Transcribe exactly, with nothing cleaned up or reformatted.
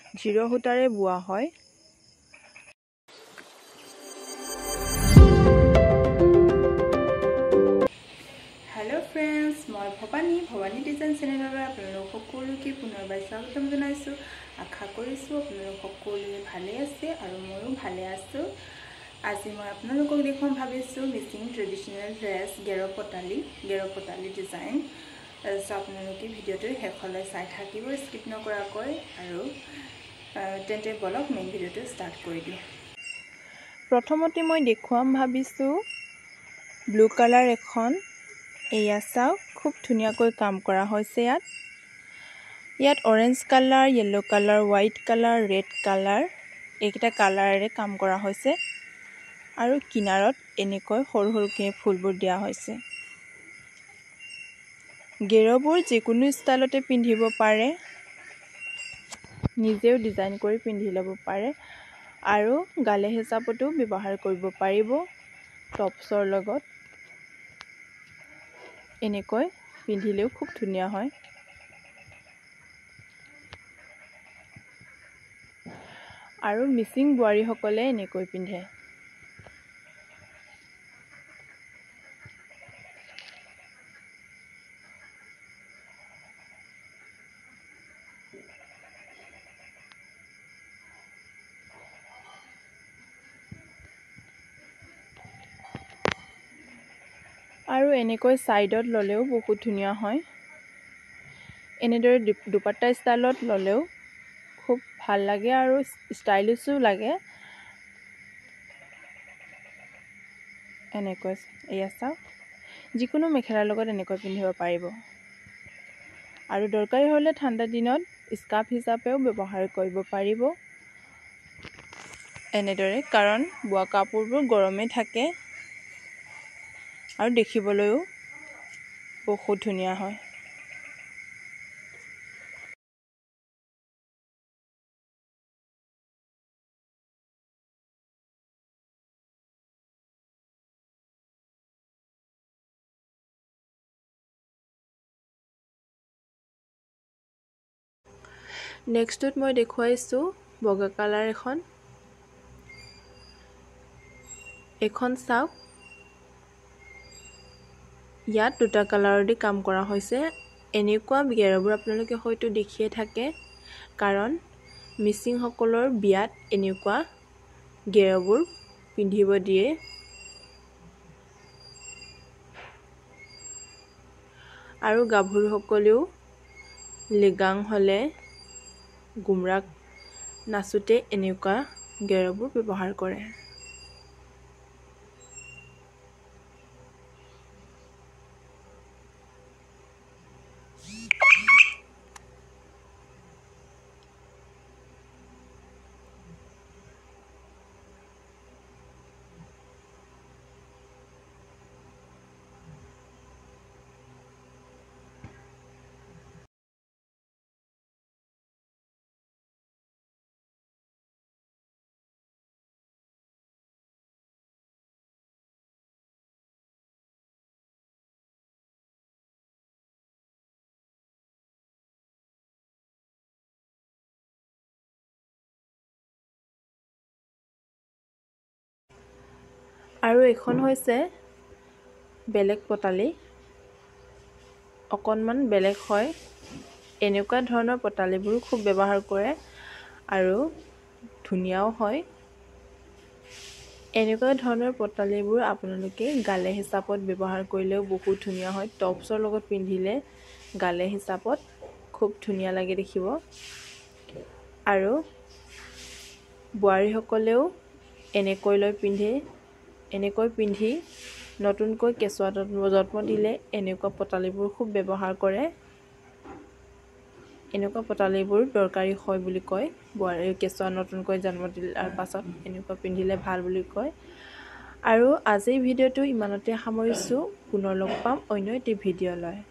Zero সূতাৰে বোৱা হয়। হেল্ল' ফ্ৰেণ্ডছ, মই ভবানী ভবানী ডিজাইন চেনেললৈ আপোনালোক সকলোকে পুনৰবাৰ স্বাগতম জনাইছোঁ। আশা কৰিছোঁ আপোনালোক সকলোৱে ভালে আছে আৰু ময়ো ভালে আছোঁ। আজি মই আপোনালোকক দেখুৱাম ভাবিছোঁ মিচিং ট্ৰেডিশ্যনেল ড্ৰেছ গেৰ পটালি গেৰ পটালি ডিজাইন। চ' আপোনালোকে ভিডিঅ'টো শেষলৈ চাই থাকিব স্কিপ নকৰাকৈ। আৰু তেন্তে বলক মেইন ভিডিঅ'টো ষ্টাৰ্ট কৰি দিওঁ। প্ৰথমতে মই দেখুৱাম ভাবিছোঁ ব্লু কালাৰ এখন। এয়া চাওক, খুব ধুনীয়াকৈ কাম কৰা হৈছে ইয়াত। ইয়াত orange colour, yellow' colour, white colour, red colour এইকেইটা কালাৰেৰে কাম কৰা হৈছে আৰু কিনাৰত এনেকৈ সৰু সৰুকৈ ফুলবোৰ দিয়া হৈছে। গেৰবোৰ যিকোনো ষ্টাইলতে পিন্ধিব পাৰে, নিজেও ডিজাইন কৰি পিন্ধি ল'ব পাৰে আৰু গালে হিচাপতো ব্যৱহাৰ কৰিব পাৰিব। টপছৰ লগত এনেকৈ পিন্ধিলেও খুব ধুনীয়া হয়। আৰু মিচিং বোৱাৰীসকলে এনেকৈ পিন্ধে। আৰু এনেকৈ ছাইডত ল'লেও বহুত ধুনীয়া হয়। এনেদৰে দুপাট্টা ষ্টাইলত ল'লেও খুব ভাল লাগে আৰু ষ্টাইলিছো লাগে। এনেকৈ এয়া চাওক, যিকোনো মেখেলাৰ লগত এনেকৈ পিন্ধিব পাৰিব আৰু দৰকাৰী হ'লে ঠাণ্ডা দিনত স্কাৰ্ফ হিচাপেও ব্যৱহাৰ কৰিব পাৰিব এনেদৰে, কাৰণ বোৱা কাপোৰবোৰ গৰমে থাকে আৰু দেখিবলৈও বহুত ধুনীয়া হয়। নেক্সটত মই দেখুৱাইছোঁ বগা কালাৰ এখন। এখন চাওক, ইয়াত দুটা কালাৰৰ দি কাম কৰা হৈছে। এনেকুৱা গেৰবোৰ আপোনালোকে হয়তো দেখিয়ে থাকে, কাৰণ মিচিংসকলৰ বিয়াত এনেকুৱা গেৰবোৰ পিন্ধিব দিয়ে। আৰু গাভৰুসকলেও লিগাং হ'লে, গুমৰাগ নাচোতে এনেকুৱা গেৰবোৰ ব্যৱহাৰ কৰে। আৰু এখন হৈছে বেলেগ পটালি, অকণমান বেলেগ হয়। এনেকুৱা ধৰণৰ পটালিবোৰ খুব ব্যৱহাৰ কৰে আৰু ধুনীয়াও হয়। এনেকুৱা ধৰণৰ পটালিবোৰ আপোনালোকে গালে হিচাপত ব্যৱহাৰ কৰিলেও বহুত ধুনীয়া হয়। টপছৰ লগত পিন্ধিলে গালে হিচাপত খুব ধুনীয়া লাগে দেখিব। আৰু বোৱাৰীসকলেও এনেকৈ লৈ পিন্ধে। এনেকৈ পিন্ধি নতুনকৈ কেঁচুৱা জন্ম দিলে এনেকুৱা পটালিবোৰ খুব ব্যৱহাৰ কৰে। এনেকুৱা পটালিবোৰ দৰকাৰী হয় বুলি কয়। বোৱাৰী কেঁচুৱা নতুনকৈ জন্ম দিয়াৰ পাছত এনেকুৱা পিন্ধিলে ভাল বুলি কয়। আৰু আজিৰ ভিডিঅ'টো ইমানতে সামৰিছোঁ। পুনৰ লগ পাম অন্য এটি ভিডিঅ' লৈ।